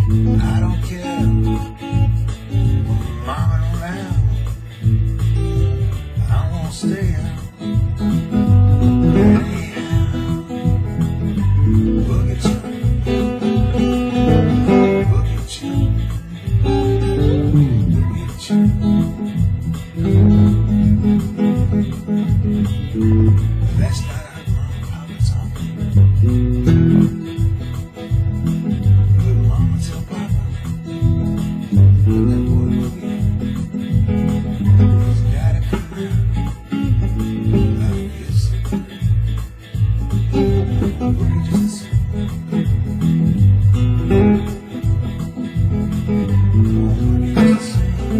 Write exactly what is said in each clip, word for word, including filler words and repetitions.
I don't care when mama don't laugh. I won't stay out anyhow. Boogie chum, boogie chum, boogie chum. Last night I heard mama and papa talking. Good mama tell papa that boy Boogie, he's gotta come out. Life is so good. Boogie just Boogie just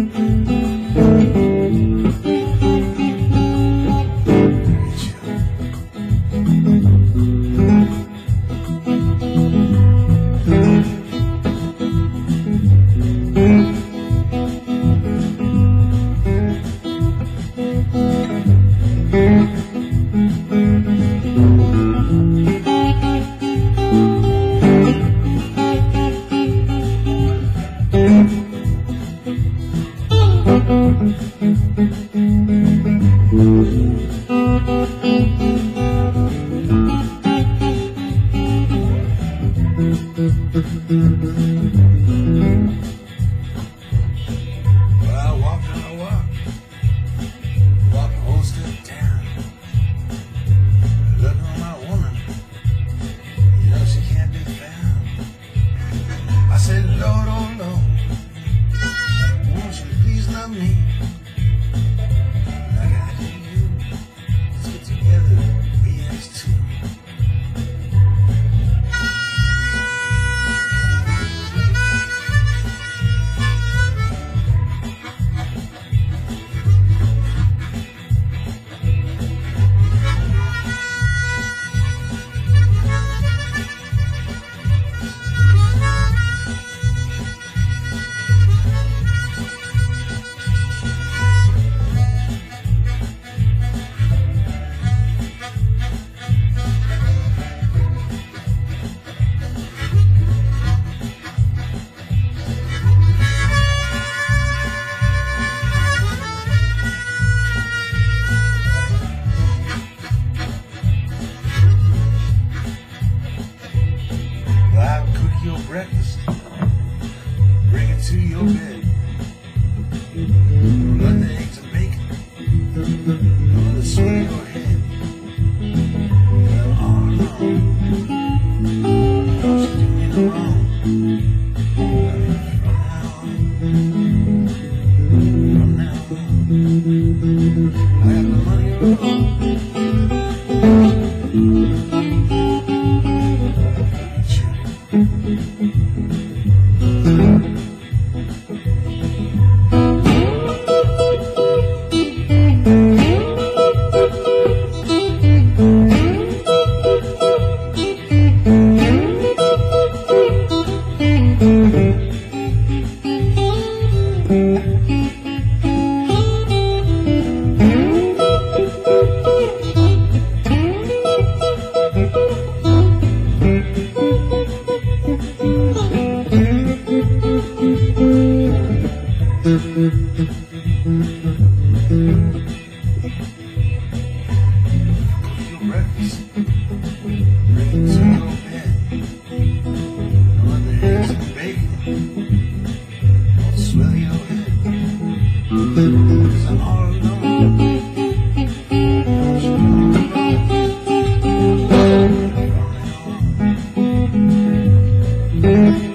well, I walk and I walk, walk the whole step down. Looking at my woman, you know she can't be found. I said, Lord, oh Lord, won't you please love me like I do you? Let's get together, be as two. I'll cook your breakfast, bring it to your bed. Run the eggs and bacon on the sweet of your head. Well, all along, don't you do me no wrong. From now on, from now on, I got the money around. Breakfast, bring it to your bed. On the eggs and bacon, don't swell your head. Cause I'm all alone. Don't you know I'm alone? From now on.